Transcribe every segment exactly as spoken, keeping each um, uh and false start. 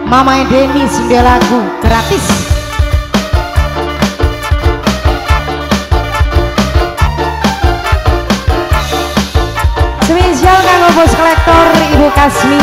Mama Deni sing lagu gratis. Spesial kanggo bos kolektor Ibu Kasmi.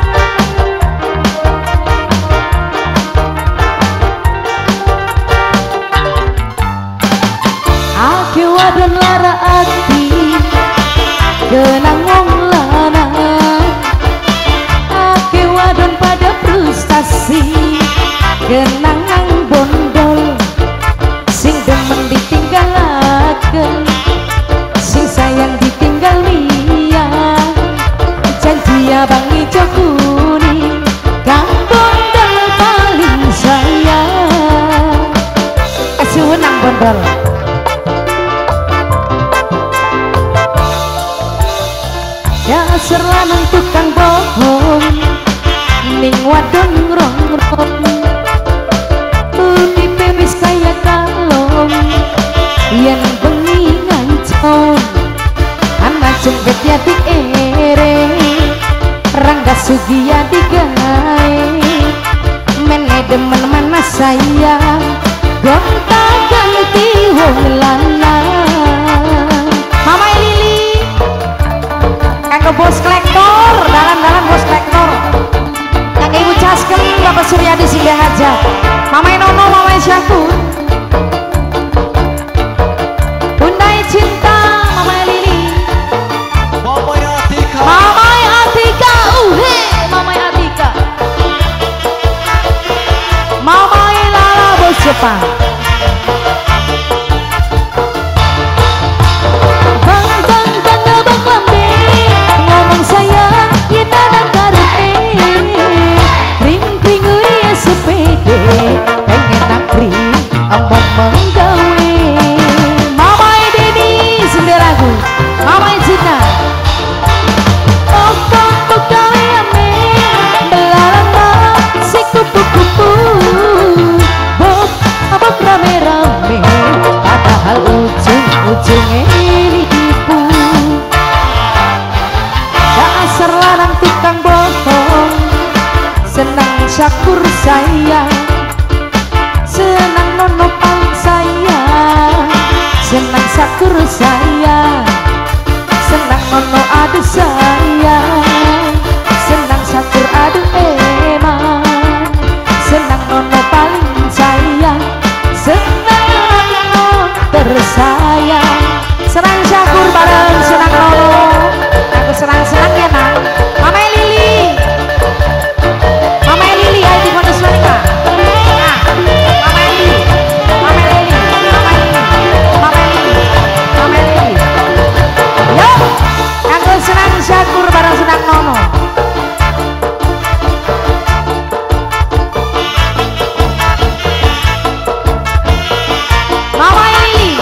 Ake wadon lara ati kenang wong lanang, ake wadon pada frustasi kenangan bondol, sing demen ditinggalaken, sing sayang ditinggal liya, janji abang ijo kuning kang bondol paling sayang. Kesuwenang bondol dasar lanang tukang bohong ning wadon ngrong-ngrong, uripe wis kaya kalong yen bengi ngancong, ana jengket yati ere rangga sugiyati gawe mene demen mana sayang gonta ganti wong lanang. Mama Lili kanggo bos kolektor, dalam-dalam bos kolektor kanggo Ibu Caskem, Bapak Suryadi Sindah Haja, Mama Nono, Mama Syakur, Bunda Cinta, Mama Lili, Mama Atika, Mama Atika, uhe, Mama Atika, Mama Lala bos Jepang. Syakur sayang, senang nono paling sayang, senang syakur sayang, senang nono adu sayang, senang syakur adu emang, senang nono paling sayang, senang nono tersayang, senang syakur bareng senang nono, aku senang-senang ya nang, Mama Lili. Syakur bareng senang nono. Mama Lili.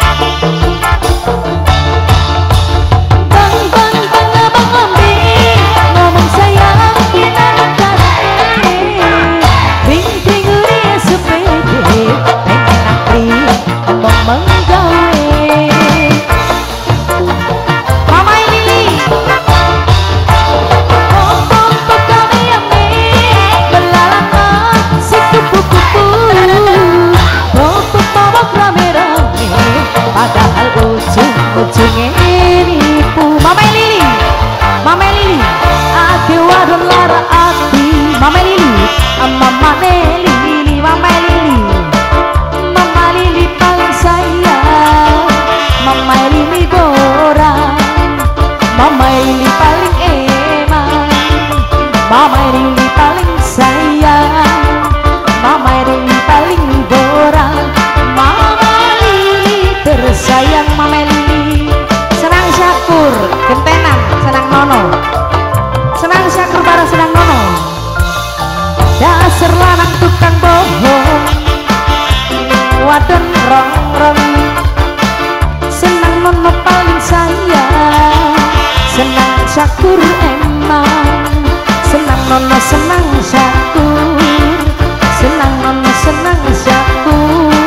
Bang bang bang abang ambe ngomong sayang kita nakare. Ring ring uria sepede pengen nakri ngomong menggawe. Padahal ujung-ujungnya nipu. Mama Lili, Mama Lili, ake wadon lara ati. Mama Lili, Mama Lili, Mama Lili, Mama Lili paling sayang, Mama Lili borang, Mama Lili paling emang, Mama Lili paling sayang, Mama Lili paling borang, Mama tersayang Mama Lili. Senang syakur gentenan senang nono, senang syakur bareng senang nono. Dasar lanang tukang bohong wadon rong-rong, senang nono paling sayang, senang syakur emang, senang nono senang syakur, senang nono senang syakur.